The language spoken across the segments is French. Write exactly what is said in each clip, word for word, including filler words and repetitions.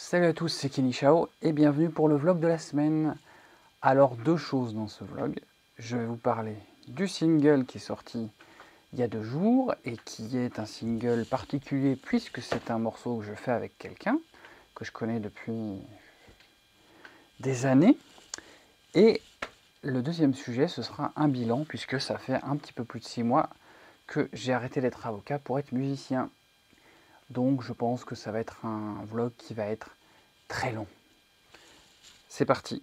Salut à tous, c'est Kenny Chao et bienvenue pour le vlog de la semaine. Alors deux choses dans ce vlog. Je vais vous parler du single qui est sorti il y a deux jours et qui est un single particulier puisque c'est un morceau que je fais avec quelqu'un que je connais depuis des années. Et le deuxième sujet, ce sera un bilan puisque ça fait un petit peu plus de six mois que j'ai arrêté d'être avocat pour être musicien. Donc je pense que ça va être un vlog qui va être très long. C'est parti.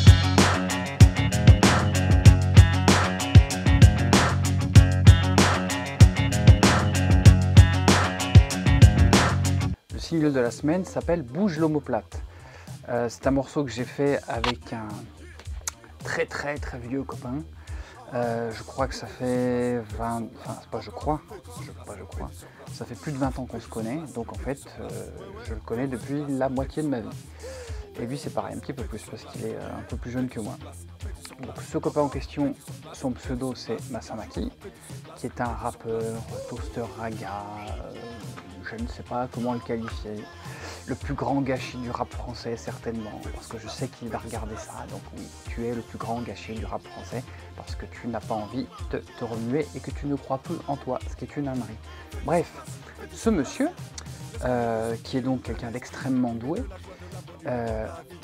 Le single de la semaine s'appelle Bouge l'omoplate. Euh, c'est un morceau que j'ai fait avec un très très très vieux copain. Euh, je crois que ça fait vingt, enfin c'est pas je crois, je, pas je crois, ça fait plus de vingt ans qu'on se connaît, donc en fait euh, je le connais depuis la moitié de ma vie. Et lui c'est pareil, un petit peu plus parce qu'il est un peu plus jeune que moi. Donc ce copain en question, son pseudo c'est Masamaki, qui est un rappeur, toaster raga, euh, je ne sais pas comment le qualifier. Le plus grand gâchis du rap français certainement, parce que je sais qu'il va regarder ça, donc oui, tu es le plus grand gâchis du rap français, parce que tu n'as pas envie de te remuer et que tu ne crois plus en toi, ce qui est une ânerie. Bref, ce monsieur, euh, qui est donc quelqu'un d'extrêmement doué, euh,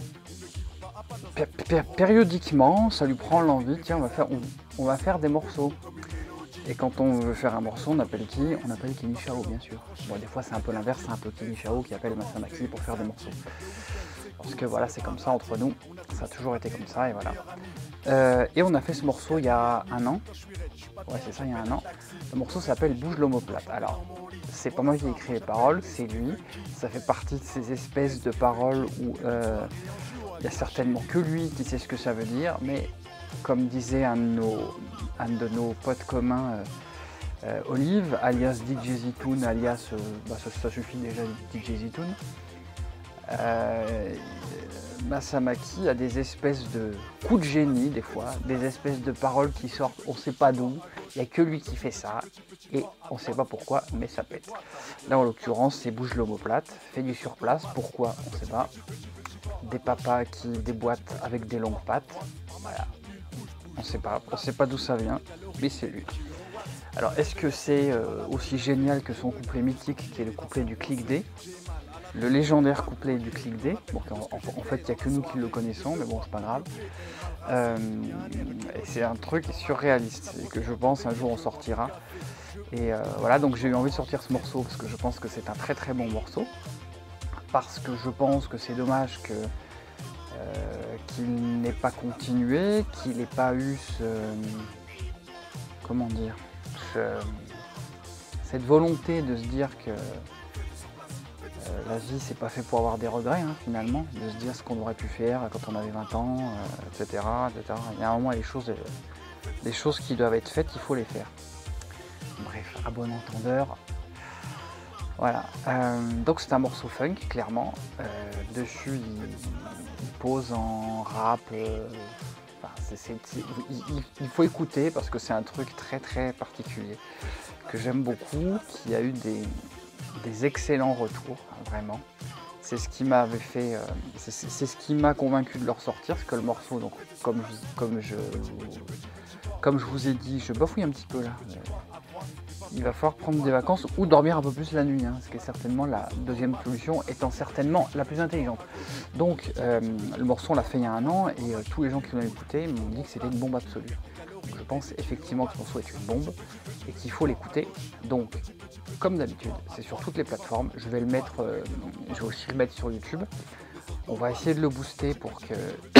pér pér périodiquement, ça lui prend l'envie, tiens, on va, faire, on, on va faire des morceaux. Et quand on veut faire un morceau, on appelle qui? On appelle Kenny Chao, bien sûr. Bon, des fois, c'est un peu l'inverse, c'est un peu Kenny Chao qui appelle Masamaki pour faire des morceaux. Parce que voilà, c'est comme ça entre nous. Ça a toujours été comme ça, et voilà. Euh, et on a fait ce morceau il y a un an. Ouais, c'est ça, il y a un an. Le morceau s'appelle Bouge l'omoplate. Alors, c'est pas moi qui ai écrit les paroles, c'est lui. Ça fait partie de ces espèces de paroles où euh, il y a certainement que lui qui sait ce que ça veut dire, mais comme disait un de nos, un de nos potes communs, euh, euh, Olive, alias D J Zitoun, alias, euh, bah, ça, ça suffit déjà D J Zitoun, euh, Masamaki a des espèces de coups de génie des fois, des espèces de paroles qui sortent, on sait pas d'où, il n'y a que lui qui fait ça, et on sait pas pourquoi, mais ça pète. Là en l'occurrence c'est Bouge l'omoplate, fait du surplace, pourquoi on sait pas. Des papas qui déboîtent avec des longues pattes, voilà. On sait pas, on sait pas d'où ça vient, mais c'est lui. Alors est-ce que c'est euh, aussi génial que son couplet mythique qui est le couplet du Click D, le légendaire couplet du Click D, bon, en, en, en fait il n'y a que nous qui le connaissons, mais bon c'est pas grave. Euh, et c'est un truc surréaliste et que je pense un jour on sortira. Et euh, voilà, donc j'ai eu envie de sortir ce morceau parce que je pense que c'est un très très bon morceau. Parce que je pense que c'est dommage que euh, qu'il n'ait pas continué, qu'il n'ait pas eu ce, comment dire, ce, cette volonté de se dire que euh, la vie c'est pas fait pour avoir des regrets hein, finalement, de se dire ce qu'on aurait pu faire quand on avait vingt ans, euh, et cetera, et cetera. Il y a un moment les choses, les choses qui doivent être faites, il faut les faire. Bref, à bon entendeur. Voilà, euh, donc c'est un morceau funk, clairement. Euh, dessus, il, il pose en rap. Euh, enfin, c'est, c'est, c'est, il, il faut écouter parce que c'est un truc très très particulier que j'aime beaucoup, qui a eu des, des excellents retours, vraiment. C'est ce qui m'avait fait, euh, c'est, c'est ce qui m'a convaincu de le ressortir, parce que le morceau, donc comme je, comme je, comme je vous ai dit, je bafouille un petit peu là. Il va falloir prendre des vacances ou dormir un peu plus la nuit, hein, ce qui est certainement la deuxième solution, étant certainement la plus intelligente. Donc euh, le morceau on l'a fait il y a un an et euh, tous les gens qui l'ont écouté m'ont dit que c'était une bombe absolue. Donc je pense effectivement que ce morceau est une bombe et qu'il faut l'écouter. Donc comme d'habitude, c'est sur toutes les plateformes. Je vais le mettre, euh, je vais aussi le mettre sur YouTube. On va essayer de le booster pour que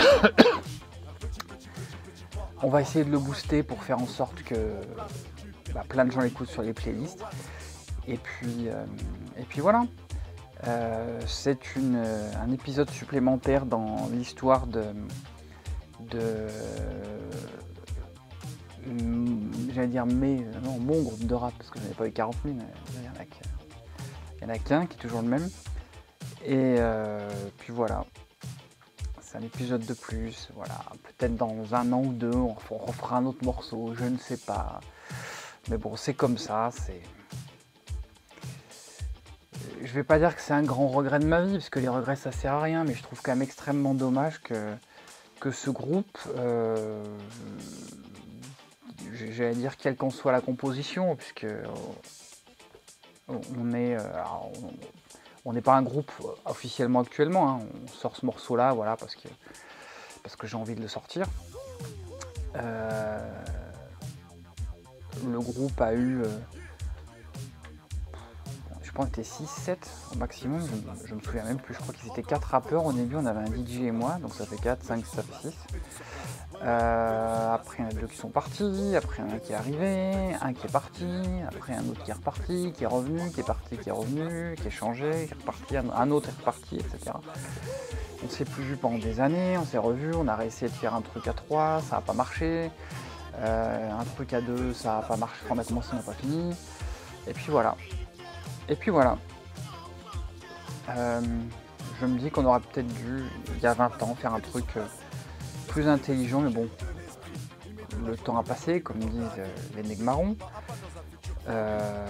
on va essayer de le booster pour faire en sorte que bah, plein de gens l'écoutent sur les playlists. Et puis, euh, et puis voilà. Euh, c'est une, un épisode supplémentaire dans l'histoire de, de euh, j'allais dire mais non, mon groupe de rap, parce que j'en ai pas eu quarante mille, il y en a, il y en a qu'un qui est toujours le même. Et euh, puis voilà. C'est un épisode de plus, voilà. Peut-être dans un an ou deux, on refera un autre morceau, je ne sais pas. Mais bon, c'est comme ça, c'est... Je vais pas dire que c'est un grand regret de ma vie, parce que les regrets ça sert à rien, mais je trouve quand même extrêmement dommage que, que ce groupe, euh, j'allais dire quelle qu'en soit la composition, puisque on est, alors, on n'est pas un groupe officiellement actuellement, hein, on sort ce morceau là, voilà, parce que, parce que j'ai envie de le sortir. Euh, le groupe a eu, euh, je pense que c'était six sept au maximum, je, je me souviens même plus, je crois qu'ils étaient quatre rappeurs au début, on avait un D J et moi, donc ça fait quatre, cinq, ça fait six. Euh, après, il y en a deux qui sont partis, après un qui est arrivé, un qui est parti, après un autre qui est reparti, qui est revenu, qui est parti, qui est revenu, qui est changé, qui est reparti, un autre est reparti, et cetera. On s'est plus vu pendant des années, on s'est revus, on a réessayé de faire un truc à trois, ça n'a pas marché. Euh, un truc à deux, ça n'a pas marché, on a commencé, on n'a pas fini. Et puis voilà. Et puis voilà. Euh, je me dis qu'on aurait peut-être dû, il y a vingt ans, faire un truc euh, plus intelligent, mais bon, le temps a passé, comme disent euh, les nègres Euh,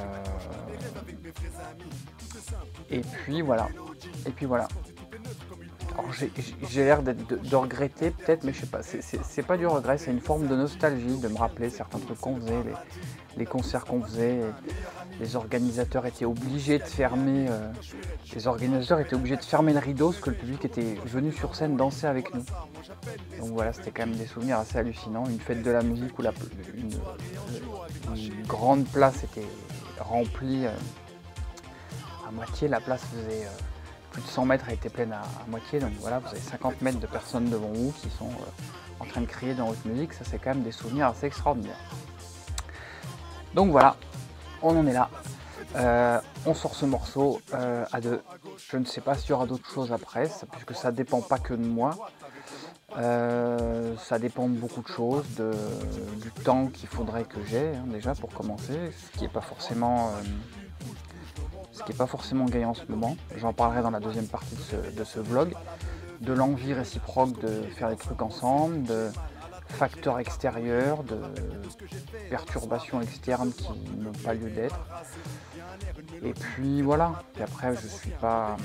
et puis voilà. Et puis voilà. Alors j'ai l'air de, de regretter peut-être, mais je sais pas, c'est pas du regret, c'est une forme de nostalgie, de me rappeler certains trucs qu'on faisait, les, les concerts qu'on faisait. Les organisateurs étaient obligés de fermer, euh, les organisateurs étaient obligés de fermer le rideau parce que le public était venu sur scène danser avec nous. Donc voilà, c'était quand même des souvenirs assez hallucinants. Une fête de la musique où la, une, une grande place était remplie euh, à moitié, la place faisait... Euh, plus de cent mètres, elle était pleine à, à moitié, donc voilà, vous avez cinquante mètres de personnes devant vous qui sont euh, en train de crier dans votre musique, ça c'est quand même des souvenirs assez extraordinaires. Donc voilà, on en est là, euh, on sort ce morceau euh, à deux, je ne sais pas s'il y aura d'autres choses après, puisque ça dépend pas que de moi, euh, ça dépend de beaucoup de choses, de, du temps qu'il faudrait que j'ai hein, déjà pour commencer, ce qui n'est pas forcément... Euh, ce qui n'est pas forcément gagné en ce moment, j'en parlerai dans la deuxième partie de ce, de ce vlog, de l'envie réciproque de faire des trucs ensemble, de facteurs extérieurs, de perturbations externes qui n'ont pas lieu d'être. Et puis voilà, et après je suis pas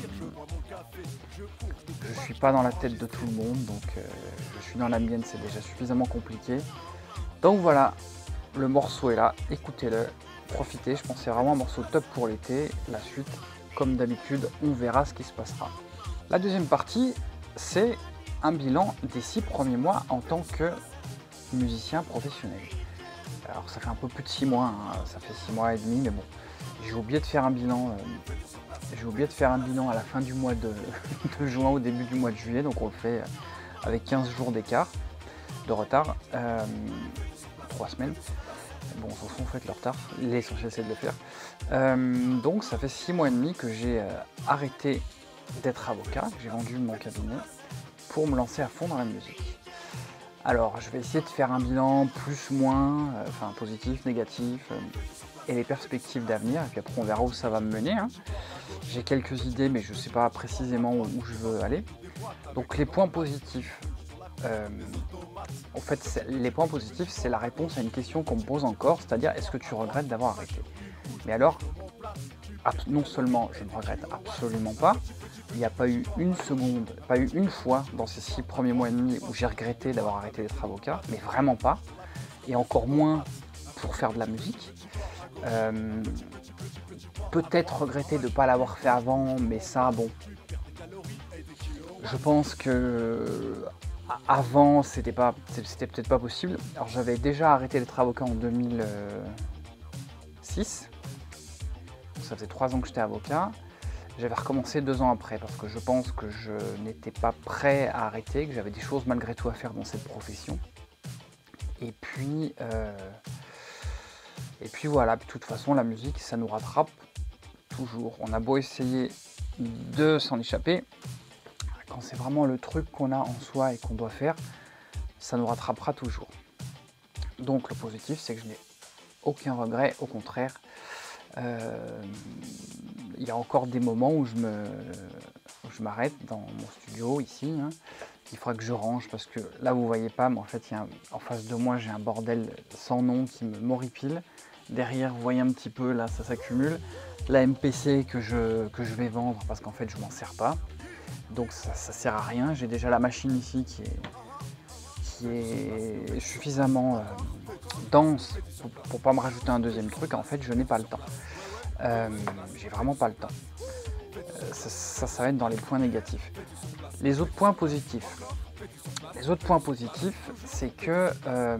je suis pas dans la tête de tout le monde, donc euh, je suis dans la mienne, c'est déjà suffisamment compliqué. Donc voilà, le morceau est là, écoutez-le. Profitez, je pense que c'est vraiment un morceau top pour l'été. La suite, comme d'habitude, on verra ce qui se passera. La deuxième partie, c'est un bilan des six premiers mois en tant que musicien professionnel. Alors ça fait un peu plus de six mois, hein, ça fait six mois et demi, mais bon, j'ai oublié de faire un bilan. Euh, j'ai oublié de faire un bilan à la fin du mois de, de juin, au début du mois de juillet, donc on le fait avec quinze jours d'écart, de retard, euh, trois semaines. Bon, on s'en fout en fait le retard, l'essentiel c'est de le faire. Euh, donc ça fait six mois et demi que j'ai euh, arrêté d'être avocat, que j'ai vendu mon cabinet pour me lancer à fond dans la musique. Alors je vais essayer de faire un bilan plus, moins, euh, enfin positif, négatif, euh, et les perspectives d'avenir, et puis après on verra où ça va me mener. Hein. J'ai quelques idées mais je ne sais pas précisément où, où je veux aller. Donc les points positifs. Euh, en fait, les points positifs, c'est la réponse à une question qu'on me pose encore, c'est-à-dire est-ce que tu regrettes d'avoir arrêté? Mais alors, non seulement je ne regrette absolument pas, il n'y a pas eu une seconde, pas eu une fois dans ces six premiers mois et demi où j'ai regretté d'avoir arrêté d'être avocat, mais vraiment pas, et encore moins pour faire de la musique. Euh, peut-être regretter de ne pas l'avoir fait avant, mais ça, bon, je pense que avant, c'était pas, c'était peut-être pas possible. Alors j'avais déjà arrêté d'être avocat en deux mille six. Ça faisait trois ans que j'étais avocat. J'avais recommencé deux ans après parce que je pense que je n'étais pas prêt à arrêter, que j'avais des choses malgré tout à faire dans cette profession. Et puis, euh, et puis voilà, de toute façon la musique ça nous rattrape toujours. On a beau essayer de s'en échapper, quand c'est vraiment le truc qu'on a en soi et qu'on doit faire, ça nous rattrapera toujours. Donc le positif, c'est que je n'ai aucun regret, au contraire. Euh, il y a encore des moments où je me, je m'arrête dans mon studio ici. Hein. Il faudra que je range parce que là vous voyez pas, mais en fait il y a un, en face de moi j'ai un bordel sans nom qui me m'horripile. Derrière vous voyez un petit peu, là ça s'accumule. la M P C que je, que je vais vendre parce qu'en fait je m'en sers pas. Donc ça, ça sert à rien. J'ai déjà la machine ici qui est, qui est suffisamment euh, dense pour, pour pas me rajouter un deuxième truc. En fait je n'ai pas le temps. Euh, j'ai vraiment pas le temps. Euh, ça, ça, ça va être dans les points négatifs. Les autres points positifs. Les autres points positifs, c'est que euh,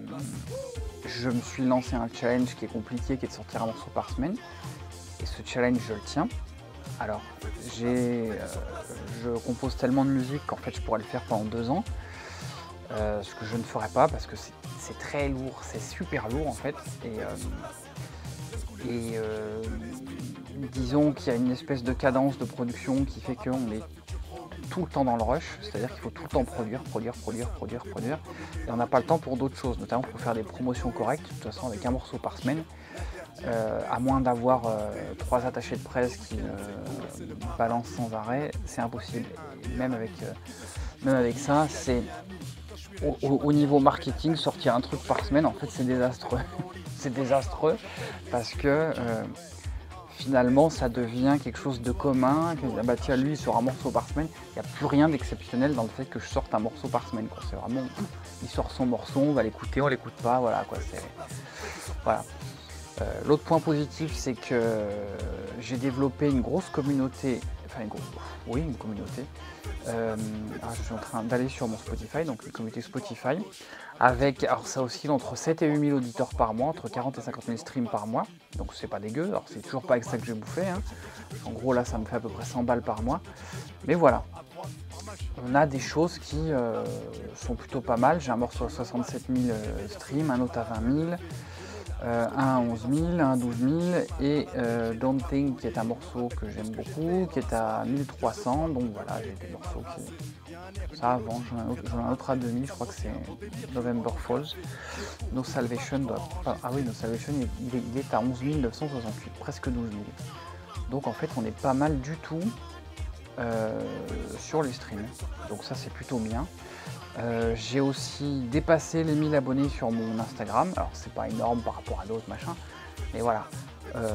je me suis lancé un challenge qui est compliqué, qui est de sortir un morceau par semaine. Et ce challenge, je le tiens. Alors, j'ai, euh, je compose tellement de musique qu'en fait, je pourrais le faire pendant deux ans. Euh, ce que je ne ferai pas parce que c'est très lourd, c'est super lourd en fait. Et, euh, et euh, disons qu'il y a une espèce de cadence de production qui fait qu'on est tout le temps dans le rush, c'est-à-dire qu'il faut tout le temps produire, produire, produire, produire, produire. Et on n'a pas le temps pour d'autres choses, notamment pour faire des promotions correctes. De toute façon, avec un morceau par semaine, euh, à moins d'avoir euh, trois attachés de presse qui euh, balancent sans arrêt, c'est impossible. Et même avec, euh, même avec ça, c'est au, au, au niveau marketing, sortir un truc par semaine, en fait, c'est désastreux. C'est désastreux parce que euh, finalement, ça devient quelque chose de commun. Ah bah tiens, lui, il sort un morceau par semaine. Il n'y a plus rien d'exceptionnel dans le fait que je sorte un morceau par semaine. C'est vraiment, il sort son morceau, on va l'écouter, on l'écoute pas, voilà quoi. Voilà. Euh, L'autre point positif, c'est que j'ai développé une grosse communauté, enfin une grosse, oui, une communauté. Euh, alors je suis en train d'aller sur mon Spotify, donc une communauté Spotify, avec, alors ça oscille entre sept et huit mille auditeurs par mois, entre quarante et cinquante mille streams par mois, donc c'est pas dégueu, alors c'est toujours pas avec ça que je vais bouffer, hein. En gros là ça me fait à peu près cent balles par mois, mais voilà, on a des choses qui euh, sont plutôt pas mal. J'ai un morceau à soixante-sept mille euh, streams, un autre à vingt mille, Euh, un à onze mille, un à douze mille et euh, Don't Think qui est un morceau que j'aime beaucoup, qui est à mille trois cents, donc voilà, j'ai des morceaux qui... Ça avant, j'en ai un autre, j'en ai un autre à deux mille, je crois que c'est November Falls. No Salvation doit... Ah oui, No Salvation, il est, il est à onze mille neuf cent soixante-huit, presque douze mille. Donc en fait, on est pas mal du tout euh, sur les streams, donc ça c'est plutôt bien. Euh, j'ai aussi dépassé les mille abonnés sur mon Instagram. Alors c'est pas énorme par rapport à d'autres machins, mais voilà. Euh,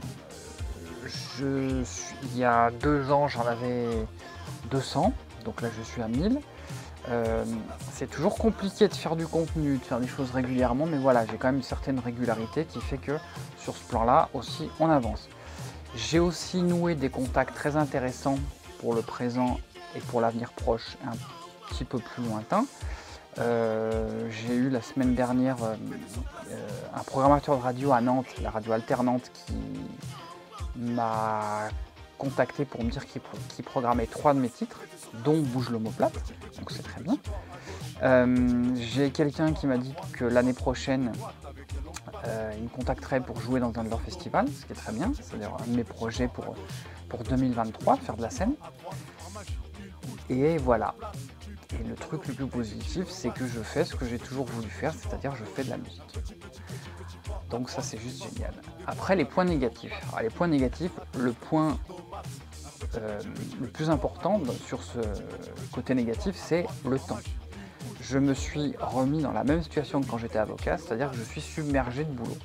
je suis, il y a deux ans j'en avais deux cents, donc là je suis à mille. Euh, c'est toujours compliqué de faire du contenu, de faire des choses régulièrement, mais voilà, j'ai quand même une certaine régularité qui fait que sur ce plan-là aussi on avance. J'ai aussi noué des contacts très intéressants pour le présent et pour l'avenir proche, un petit peu plus lointain. Euh, j'ai eu la semaine dernière euh, euh, un programmateur de radio à Nantes, la radio alternante, qui m'a contacté pour me dire qu'il qu'il programmait trois de mes titres, dont Bouge l'omoplate, donc c'est très bien. Euh, j'ai quelqu'un qui m'a dit que l'année prochaine, euh, il me contacterait pour jouer dans un de leurs festivals, ce qui est très bien, c'est-à-dire un de mes projets pour, pour deux mille vingt-trois, faire de la scène. Et voilà. Et le truc le plus positif, c'est que je fais ce que j'ai toujours voulu faire, c'est-à-dire je fais de la musique. Donc ça, c'est juste génial. Après, les points négatifs. Alors, les points négatifs, le point euh, le plus important sur ce côté négatif, c'est le temps. Je me suis remis dans la même situation que quand j'étais avocat, c'est-à-dire que je suis submergé de boulot.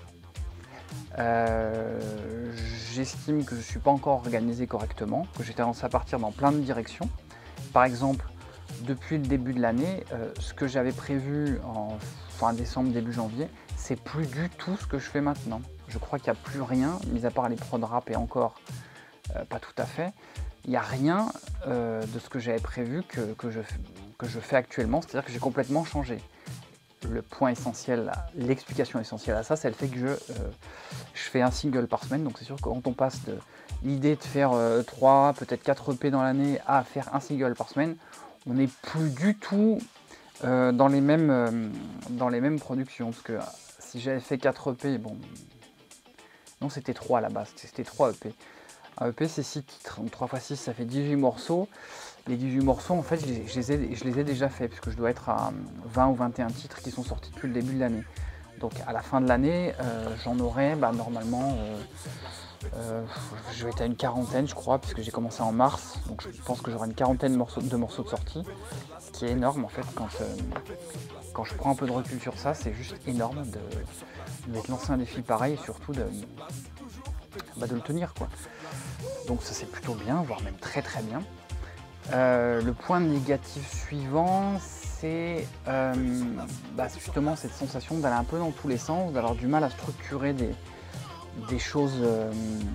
Euh, J'estime que je ne suis pas encore organisé correctement, que j'ai tendance à partir dans plein de directions. Par exemple, depuis le début de l'année, euh, ce que j'avais prévu en fin décembre, début janvier, c'est plus du tout ce que je fais maintenant. Je crois qu'il n'y a plus rien, mis à part les prod rap et encore euh, pas tout à fait. Il n'y a rien euh, de ce que j'avais prévu que, que, je, que je fais actuellement, c'est-à-dire que j'ai complètement changé. Le point essentiel, l'explication essentielle à ça, c'est le fait que je, euh, je fais un single par semaine. Donc c'est sûr que quand on passe de l'idée de faire euh, trois, peut-être quatre E P dans l'année à faire un single par semaine, on n'est plus du tout euh, dans, les mêmes, euh, dans les mêmes productions. Parce que si j'avais fait quatre E P, bon, non c'était trois à la base, c'était trois E P. Un E P c'est six titres, donc trois fois six ça fait dix-huit morceaux. Les dix-huit morceaux en fait je les, je les, ai, je les ai déjà faits, puisque je dois être à vingt ou vingt et un titres qui sont sortis depuis le début de l'année. Donc à la fin de l'année, euh, j'en aurai bah, normalement, euh, euh, je vais être à une quarantaine je crois, puisque j'ai commencé en mars, donc je pense que j'aurai une quarantaine de morceaux, de morceaux de sortie, ce qui est énorme en fait quand, euh, quand je prends un peu de recul sur ça, c'est juste énorme de, de m'être lancé un défi pareil et surtout de, bah, de le tenir, quoi. Donc ça c'est plutôt bien, voire même très très bien. Euh, le point négatif suivant, c'est euh, bah, justement cette sensation d'aller un peu dans tous les sens, d'avoir du mal à structurer des, des choses euh,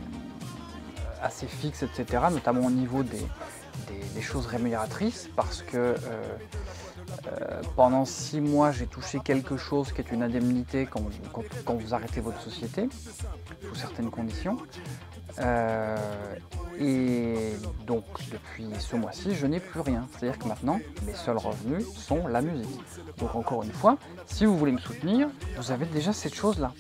assez fixes, et cetera, notamment au niveau des, des, des choses rémunératrices, parce que euh, euh, pendant six mois, j'ai touché quelque chose qui est une indemnité quand, quand, quand vous arrêtez votre société, sous certaines conditions. Euh, et donc depuis ce mois-ci, je n'ai plus rien. C'est-à-dire que maintenant, mes seuls revenus sont la musique. Donc encore une fois, si vous voulez me soutenir, vous avez déjà cette chose-là,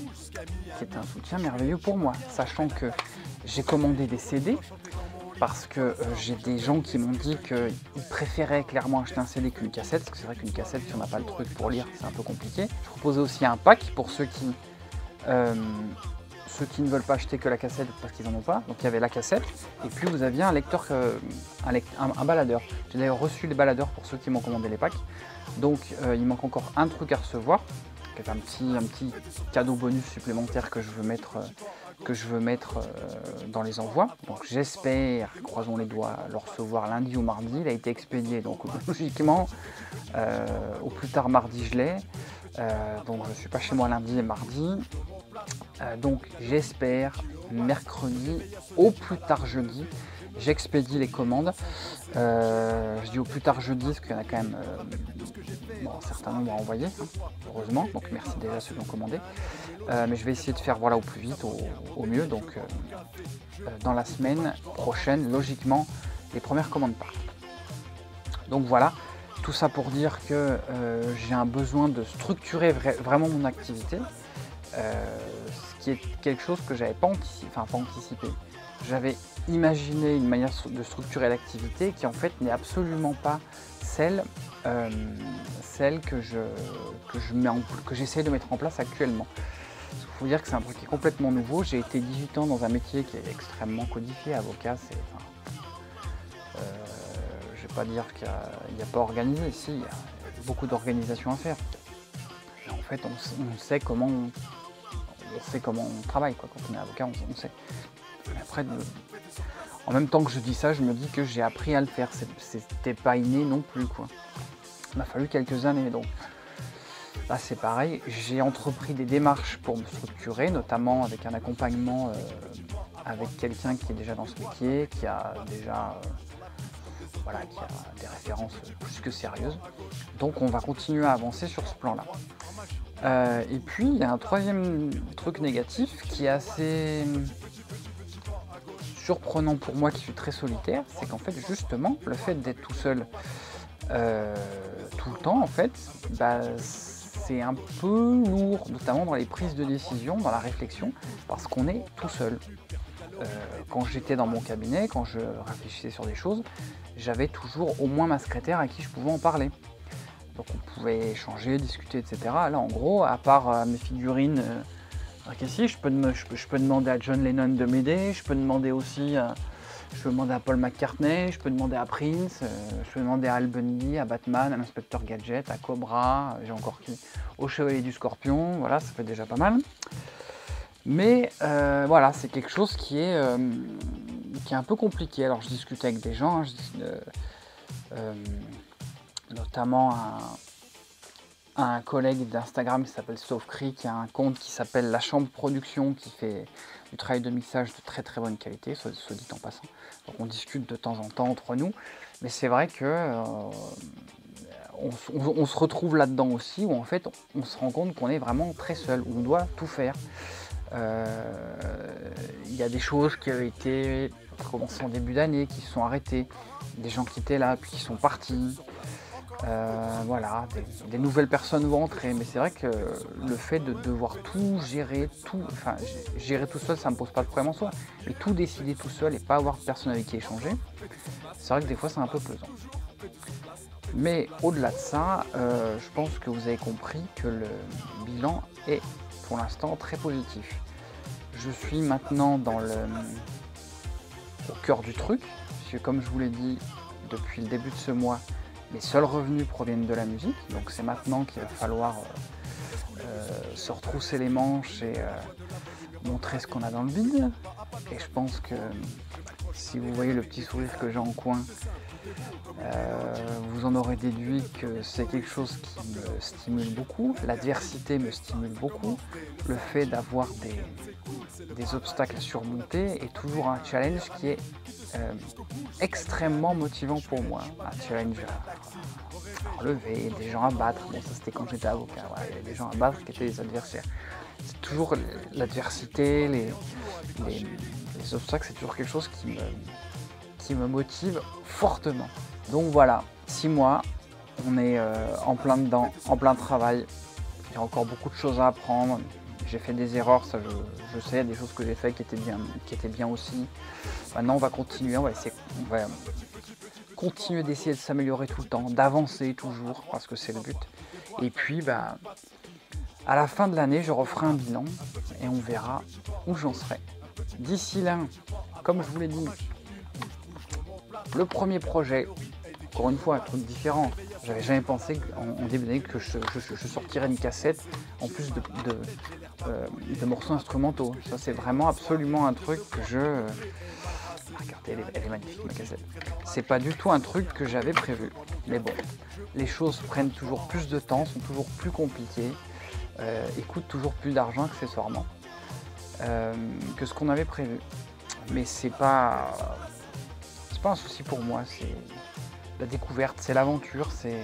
qui est un soutien merveilleux pour moi. Sachant que j'ai commandé des C D, parce que euh, j'ai des gens qui m'ont dit qu'ils préféraient clairement acheter un C D qu'une cassette, parce que c'est vrai qu'une cassette, si on n'a pas le truc pour lire, c'est un peu compliqué. Je proposais aussi un pack pour ceux qui... Euh, ceux qui ne veulent pas acheter que la cassette parce qu'ils n'en ont pas. Donc il y avait la cassette, et puis vous aviez un lecteur, euh, un, lect un, un baladeur. J'ai d'ailleurs reçu les baladeurs pour ceux qui m'ont commandé les packs. Donc euh, il manque encore un truc à recevoir, qui est un petit, un petit cadeau bonus supplémentaire que je veux mettre, euh, que je veux mettre euh, dans les envois. Donc j'espère, croisons les doigts, le recevoir lundi ou mardi. Il a été expédié, donc logiquement, euh, au plus tard mardi je l'ai. Euh, donc je ne suis pas chez moi lundi et mardi. Euh, donc j'espère mercredi, au plus tard jeudi, j'expédie les commandes. Euh, je dis au plus tard jeudi parce qu'il y en a quand même euh, bon, un certain nombre à envoyer, hein, heureusement. Donc merci déjà à ceux qui ont commandé. Euh, mais je vais essayer de faire voilà, au plus vite, au, au mieux. Donc euh, euh, dans la semaine prochaine, logiquement, les premières commandes partent. Donc voilà. Tout ça pour dire que euh, j'ai un besoin de structurer vra vraiment mon activité, euh, ce qui est quelque chose que j'avais pas anticipé. Enfin, pas anticipé. J'avais imaginé une manière de structurer l'activité qui en fait n'est absolument pas celle, euh, celle que je que je mets en, que j'essaie de mettre en place actuellement. Il faut dire que c'est un truc qui est complètement nouveau. J'ai été dix-huit ans dans un métier qui est extrêmement codifié. Avocat, c'est enfin, euh, je ne vais pas dire qu'il n'y a, a pas organisé, si, il y a beaucoup d'organisation à faire. Et en fait, on, on, sait comment on, on sait comment on travaille, quoi. Quand on est avocat, on, on sait. Mais après, de, en même temps que je dis ça, je me dis que j'ai appris à le faire. C'était pas inné non plus, quoi. Il m'a fallu quelques années, donc là c'est pareil. J'ai entrepris des démarches pour me structurer, notamment avec un accompagnement euh, avec quelqu'un qui est déjà dans ce métier, qui a déjà... Euh, Voilà, qui a des références plus que sérieuses. Donc on va continuer à avancer sur ce plan-là. Euh, et puis il y a un troisième truc négatif qui est assez surprenant pour moi, qui suis très solitaire, c'est qu'en fait justement le fait d'être tout seul euh, tout le temps, en fait, bah, c'est un peu lourd, notamment dans les prises de décision, dans la réflexion, parce qu'on est tout seul. Euh, quand j'étais dans mon cabinet, quand je réfléchissais sur des choses, j'avais toujours au moins ma secrétaire à qui je pouvais en parler. Donc on pouvait échanger, discuter, et cetera. Là, en gros, à part euh, mes figurines, euh, okay, si, je, peux je, peux, je peux demander à John Lennon de m'aider, je peux demander aussi, euh, je peux demander à Paul McCartney, je peux demander à Prince, euh, je peux demander à Al Bundy, à Batman, à l'inspecteur Gadget, à Cobra, j'ai encore qui, au Chevalier du Scorpion, voilà, ça fait déjà pas mal. Mais euh, voilà, c'est quelque chose qui est, euh, qui est un peu compliqué. Alors je discute avec des gens, hein, je, euh, euh, notamment un, un collègue d'Instagram qui s'appelle Saufcri, qui a un compte qui s'appelle La Chambre Production, qui fait du travail de mixage de très très bonne qualité, soit, soit dit en passant. Donc on discute de temps en temps entre nous, mais c'est vrai que euh, on, on, on se retrouve là-dedans aussi, où en fait on, on se rend compte qu'on est vraiment très seul, où on doit tout faire. Il euh, y a des choses qui ont été commencées en début d'année, qui se sont arrêtées, des gens qui étaient là, puis qui sont partis. Euh, voilà, des, des nouvelles personnes vont entrer, mais c'est vrai que le fait de devoir tout gérer, tout, enfin gérer tout seul, ça me pose pas de problème en soi, mais tout décider tout seul et pas avoir de personne avec qui échanger, c'est vrai que des fois c'est un peu pesant. Mais au-delà de ça, euh, je pense que vous avez compris que le bilan est pour l'instant très positif. Je suis maintenant dans le, au cœur du truc, puisque comme je vous l'ai dit depuis le début de ce mois, mes seuls revenus proviennent de la musique, donc c'est maintenant qu'il va falloir euh, euh, se retrousser les manches et euh, montrer ce qu'on a dans le vide. Et je pense que si vous voyez le petit sourire que j'ai en coin, euh, vous en aurez déduit que c'est quelque chose qui me stimule beaucoup. L'adversité me stimule beaucoup. Le fait d'avoir des, des obstacles à surmonter est toujours un challenge qui est euh, extrêmement motivant pour moi. Un challenge à relever, des gens à battre. Bon, ça c'était quand j'étais avocat. Voilà, il y avait des gens à battre qui étaient les adversaires. C'est toujours l'adversité, les, les, les obstacles, c'est toujours quelque chose qui me, qui me motive fortement. Donc voilà, six mois, on est euh, en plein dedans, en plein travail. Il y a encore beaucoup de choses à apprendre. J'ai fait des erreurs, ça je, je sais, il y a des choses que j'ai faites qui étaient bien, qui étaient bien aussi. Maintenant on va continuer, on va essayer, on va continuer d'essayer de s'améliorer tout le temps, d'avancer toujours, parce que c'est le but. Et puis bah, à la fin de l'année, je referai un bilan et on verra où j'en serai. D'ici là, comme je vous l'ai dit, le premier projet, encore une fois, un truc différent. J'avais jamais pensé en, en début d'année que je, je, je sortirais une cassette en plus de, de, euh, de morceaux instrumentaux. Ça, c'est vraiment absolument un truc que je... Euh, regardez, elle est, elle est magnifique, ma cassette. C'est pas du tout un truc que j'avais prévu. Mais bon, les choses prennent toujours plus de temps, sont toujours plus compliquées. Euh, et coûte toujours plus d'argent accessoirement euh, que ce qu'on avait prévu. Mais c'est pas c'est pas un souci pour moi, c'est la découverte, c'est l'aventure, c'est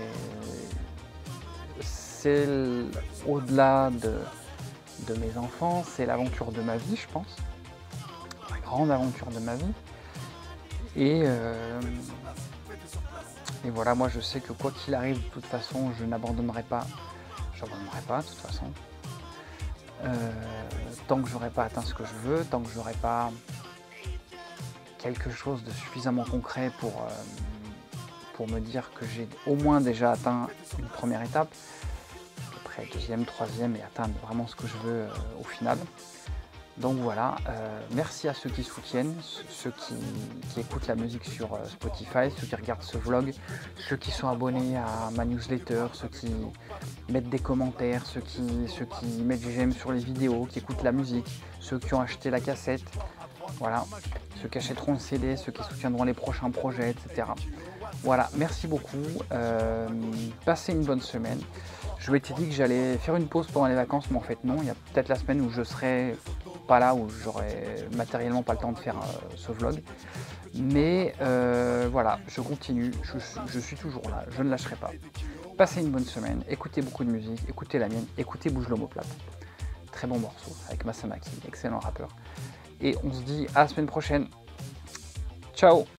c'est au-delà de, de mes enfants, c'est l'aventure de ma vie, je pense, la grande aventure de ma vie. Et euh, et voilà, moi je sais que quoi qu'il arrive, de toute façon, je n'abandonnerai pas. Je n'abandonnerai pas de toute façon. Euh, tant que j'aurai pas atteint ce que je veux, tant que j'aurai pas quelque chose de suffisamment concret pour, euh, pour me dire que j'ai au moins déjà atteint une première étape, après deuxième, troisième et atteindre vraiment ce que je veux euh, au final. Donc voilà, euh, merci à ceux qui soutiennent, ceux qui, qui écoutent la musique sur euh, Spotify, ceux qui regardent ce vlog, ceux qui sont abonnés à ma newsletter, ceux qui mettent des commentaires, ceux qui, ceux qui mettent des j'aime sur les vidéos, qui écoutent la musique, ceux qui ont acheté la cassette, voilà, ceux qui achèteront le C D, ceux qui soutiendront les prochains projets, et cetera. Voilà, merci beaucoup, euh, passez une bonne semaine. Je m'étais dit que j'allais faire une pause pendant les vacances, mais en fait non, il y a peut-être la semaine où je serai pas là, où j'aurai matériellement pas le temps de faire euh, ce vlog. Mais euh, voilà, je continue, je, je suis toujours là, je ne lâcherai pas. Passez une bonne semaine, écoutez beaucoup de musique, écoutez la mienne, écoutez Bouge l'omoplate. Très bon morceau avec Masamaki, excellent rappeur. Et on se dit à la semaine prochaine. Ciao!